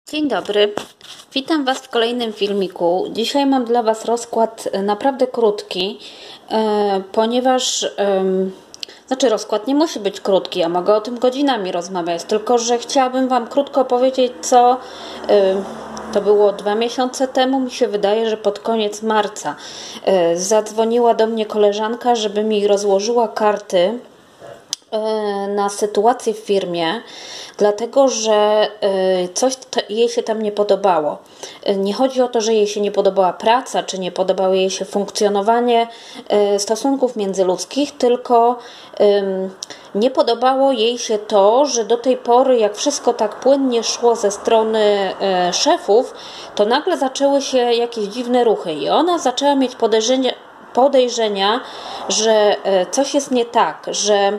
Dzień dobry, witam Was w kolejnym filmiku. Dzisiaj mam dla Was rozkład naprawdę krótki, ponieważ rozkład nie musi być krótki, ja mogę o tym godzinami rozmawiać, tylko że chciałabym Wam krótko powiedzieć, co to było 2 miesiące temu, mi się wydaje, że pod koniec marca zadzwoniła do mnie koleżanka, żeby mi rozłożyła karty na sytuację w firmie, dlatego że coś jej się tam nie podobało. Nie chodzi o to, że jej się nie podobała praca, czy nie podobało jej się funkcjonowanie stosunków międzyludzkich, tylko nie podobało jej się to, że do tej pory, jak wszystko tak płynnie szło ze strony szefów, to nagle zaczęły się jakieś dziwne ruchy i ona zaczęła mieć podejrzenia, że coś jest nie tak, że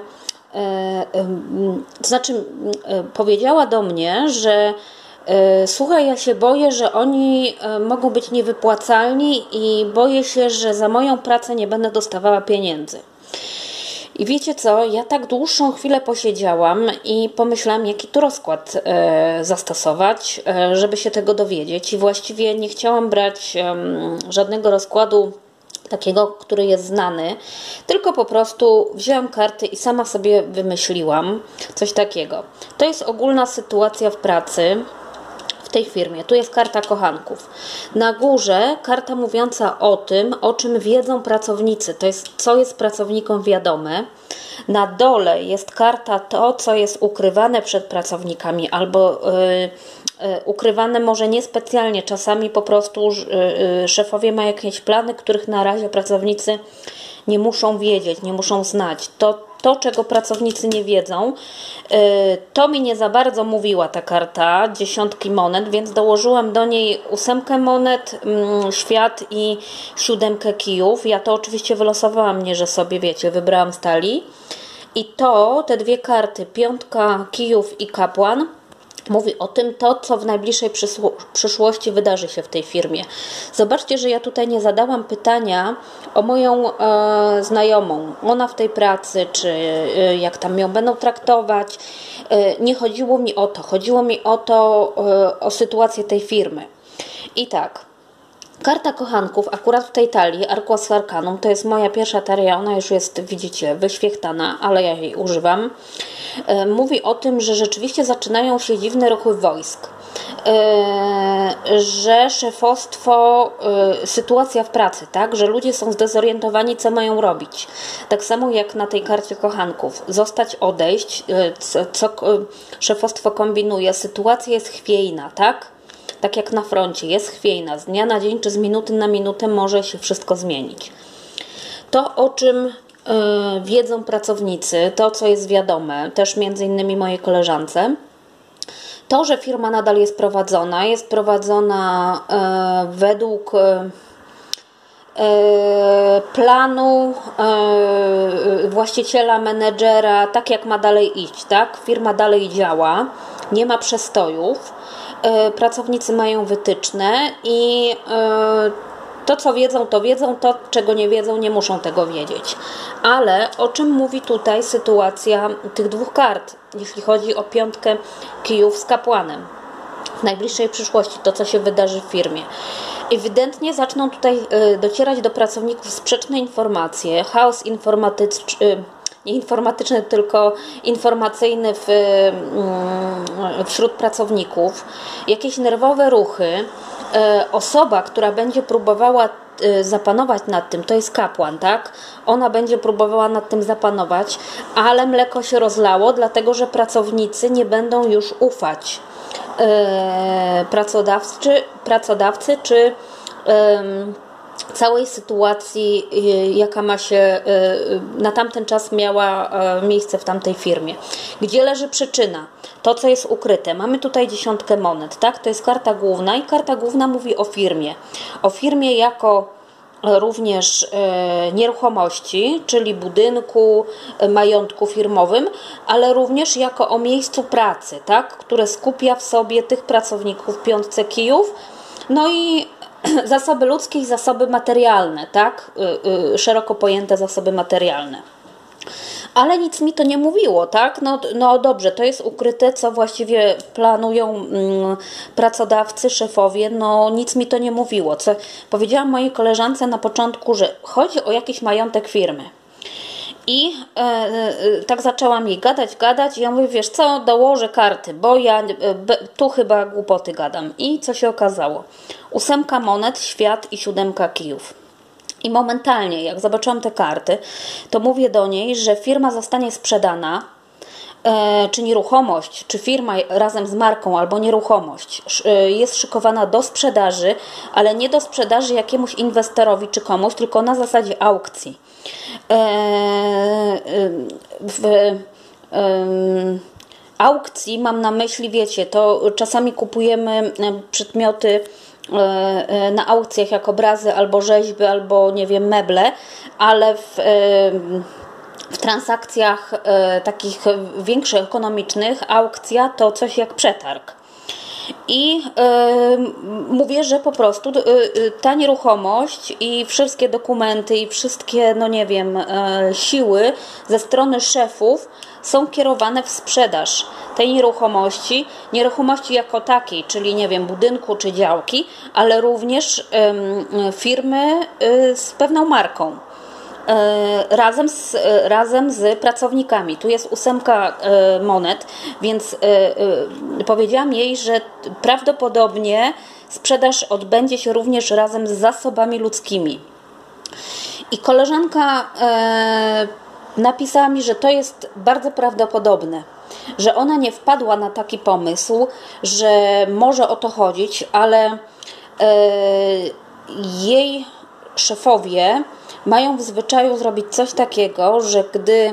powiedziała do mnie, że słuchaj, ja się boję, że oni mogą być niewypłacalni i boję się, że za moją pracę nie będę dostawała pieniędzy. I wiecie co, ja tak dłuższą chwilę posiedziałam i pomyślałam, jaki tu rozkład zastosować, żeby się tego dowiedzieć. I właściwie nie chciałam brać żadnego rozkładu takiego, który jest znany, tylko po prostu wzięłam karty i sama sobie wymyśliłam coś takiego. To jest ogólna sytuacja w pracy w tej firmie. Tu jest karta kochanków. Na górze karta mówiąca o tym, o czym wiedzą pracownicy. To jest, co jest pracownikom wiadome. Na dole jest karta to, co jest ukrywane przed pracownikami albo ukrywane może niespecjalnie. Czasami po prostu szefowie mają jakieś plany, których na razie pracownicy nie muszą wiedzieć, nie muszą znać. To, czego pracownicy nie wiedzą, to mi nie za bardzo mówiła ta karta 10 monet, więc dołożyłam do niej 8 monet, świat i 7 kijów. Ja to oczywiście wylosowałam, nie że sobie, wiecie, wybrałam z talii. I te dwie karty, 5 kijów i kapłan, mówi o tym, co w najbliższej przyszłości wydarzy się w tej firmie. Zobaczcie, że ja tutaj nie zadałam pytania o moją znajomą. Ona w tej pracy, czy jak tam ją będą traktować. Nie chodziło mi o to. Chodziło mi o sytuację tej firmy. I tak. Karta kochanków, akurat w tej talii, Arquas Arcanum, to jest moja pierwsza talia, ona już jest, widzicie, wyświechtana, ale ja jej używam. Mówi o tym, że rzeczywiście zaczynają się dziwne ruchy wojsk, że szefostwo, sytuacja w pracy, tak, że ludzie są zdezorientowani, co mają robić. Tak samo jak na tej karcie kochanków. Zostać, odejść, co szefostwo kombinuje, sytuacja jest chwiejna, tak? Tak jak na froncie, jest chwiejna. Z dnia na dzień czy z minuty na minutę może się wszystko zmienić. To, o czym wiedzą pracownicy, to, co jest wiadome, też między innymi mojej koleżance, to, że firma nadal jest prowadzona według planu właściciela, menedżera, tak jak ma dalej iść, tak? Firma dalej działa, nie ma przestojów. Pracownicy mają wytyczne i to, co wiedzą, to wiedzą, to, czego nie wiedzą, nie muszą tego wiedzieć. Ale o czym mówi tutaj sytuacja tych dwóch kart, jeśli chodzi o 5 kijów z kapłanem? W najbliższej przyszłości, to, co się wydarzy w firmie. Ewidentnie zaczną tutaj docierać do pracowników sprzeczne informacje, chaos nie informatyczny, tylko informacyjny wśród pracowników, jakieś nerwowe ruchy. Osoba, która będzie próbowała zapanować nad tym, to jest kapłan, tak? Ona będzie próbowała nad tym zapanować, ale mleko się rozlało, dlatego że pracownicy nie będą już ufać pracodawcy czy całej sytuacji, jaka ma się na tamten czas miała miejsce w tamtej firmie. Gdzie leży przyczyna? To, co jest ukryte. Mamy tutaj 10 monet, tak? To jest karta główna i karta główna mówi o firmie. O firmie jako również nieruchomości, czyli budynku, majątku firmowym, ale również jako o miejscu pracy, tak? Które skupia w sobie tych pracowników 5 kijów. No i zasoby ludzkie i zasoby materialne, tak? Szeroko pojęte zasoby materialne. Ale nic mi to nie mówiło, tak? No dobrze, to jest ukryte, co właściwie planują pracodawcy, szefowie, no nic mi to nie mówiło. Co powiedziałam mojej koleżance na początku, że chodzi o jakiś majątek firmy. I tak zaczęłam jej gadać i ja mówię, wiesz co, dołożę karty, bo ja tu chyba głupoty gadam. I co się okazało? 8 monet, świat i 7 kijów. I momentalnie, jak zobaczyłam te karty, to mówię do niej, że firma zostanie sprzedana, czy nieruchomość, czy firma razem z marką albo nieruchomość jest szykowana do sprzedaży, ale nie do sprzedaży jakiemuś inwestorowi czy komuś, tylko na zasadzie aukcji. W aukcji mam na myśli, wiecie, to czasami kupujemy przedmioty na aukcjach jak obrazy albo rzeźby, albo nie wiem, meble, ale w transakcjach takich większych, ekonomicznych aukcja to coś jak przetarg. I mówię, że po prostu ta nieruchomość i wszystkie dokumenty i wszystkie, no nie wiem, siły ze strony szefów są kierowane w sprzedaż tej nieruchomości jako takiej, czyli nie wiem, budynku czy działki, ale również firmy z pewną marką. Razem z pracownikami. Tu jest 8 monet, więc powiedziałam jej, że prawdopodobnie sprzedaż odbędzie się również razem z zasobami ludzkimi. I koleżanka napisała mi, że to jest bardzo prawdopodobne, że ona nie wpadła na taki pomysł, że może o to chodzić, ale jej szefowie mają w zwyczaju zrobić coś takiego, że gdy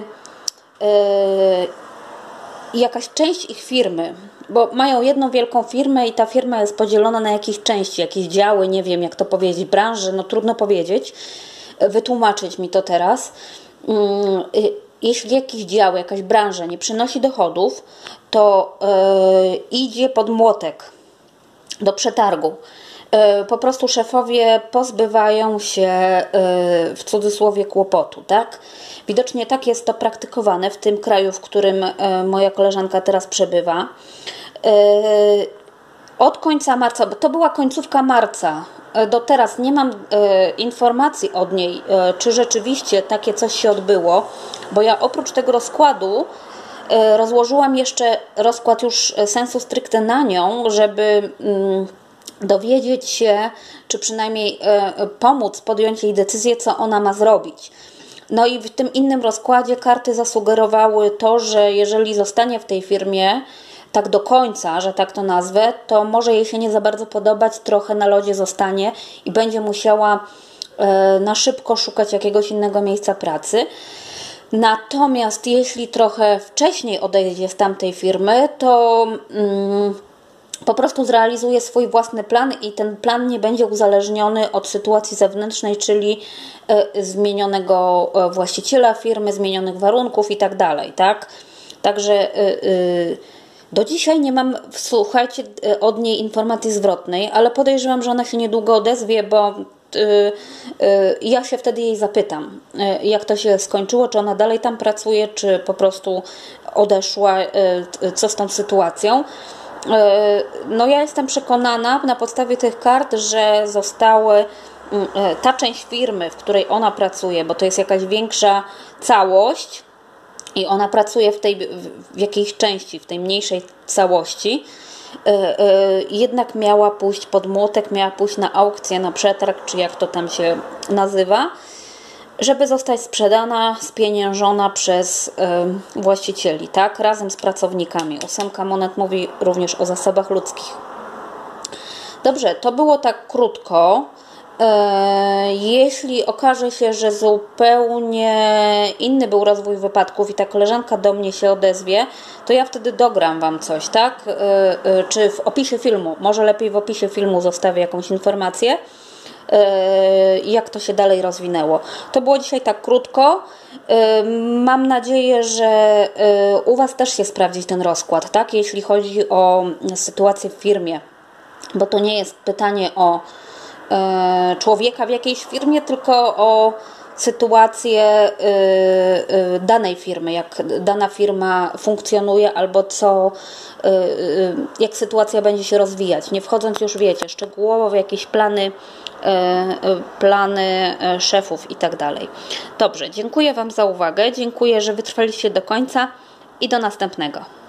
jakaś część ich firmy, bo mają jedną wielką firmę i ta firma jest podzielona na jakieś części, jakieś działy, nie wiem jak to powiedzieć, branże, no trudno powiedzieć, wytłumaczyć mi to teraz. Jeśli jakiś dział, jakaś branża nie przynosi dochodów, to idzie pod młotek do przetargu. Po prostu szefowie pozbywają się w cudzysłowie kłopotu, tak? Widocznie tak jest to praktykowane w tym kraju, w którym moja koleżanka teraz przebywa. Od końca marca, bo to była końcówka marca, do teraz nie mam informacji od niej, czy rzeczywiście takie coś się odbyło, bo ja oprócz tego rozkładu rozłożyłam jeszcze rozkład już sensu stricte na nią, żeby dowiedzieć się, czy przynajmniej pomóc podjąć jej decyzję, co ona ma zrobić. No i w tym innym rozkładzie karty zasugerowały to, że jeżeli zostanie w tej firmie tak do końca, że tak to nazwę, to może jej się nie za bardzo podobać, trochę na lodzie zostanie i będzie musiała na szybko szukać jakiegoś innego miejsca pracy. Natomiast jeśli trochę wcześniej odejdzie z tamtej firmy, to po prostu zrealizuje swój własny plan i ten plan nie będzie uzależniony od sytuacji zewnętrznej, czyli zmienionego właściciela firmy, zmienionych warunków i tak dalej, tak? Także do dzisiaj nie mam, słuchajcie, od niej informacji zwrotnej, ale podejrzewam, że ona się niedługo odezwie, bo ja się wtedy jej zapytam, jak to się skończyło, czy ona dalej tam pracuje, czy po prostu odeszła, co z tą sytuacją. No ja jestem przekonana na podstawie tych kart, że zostały ta część firmy, w której ona pracuje, bo to jest jakaś większa całość i ona pracuje w jakiejś części, w tej mniejszej całości, jednak miała pójść pod młotek, miała pójść na aukcję, na przetarg, czy jak to tam się nazywa, żeby zostać sprzedana, spieniężona przez właścicieli, tak, razem z pracownikami. 8 monet mówi również o zasobach ludzkich. Dobrze, to było tak krótko. Jeśli okaże się, że zupełnie inny był rozwój wypadków i ta koleżanka do mnie się odezwie, to ja wtedy dogram Wam coś, tak? Czy w opisie filmu, może lepiej w opisie filmu zostawię jakąś informację, jak to się dalej rozwinęło. To było dzisiaj tak krótko. Mam nadzieję, że u Was też się sprawdzi ten rozkład, tak? Jeśli chodzi o sytuację w firmie, bo to nie jest pytanie o człowieka w jakiejś firmie, tylko o sytuację danej firmy, jak dana firma funkcjonuje albo jak sytuacja będzie się rozwijać, nie wchodząc już, wiecie, szczegółowo w jakieś plany szefów i tak dalej. Dobrze, dziękuję Wam za uwagę, dziękuję, że wytrwaliście do końca i do następnego.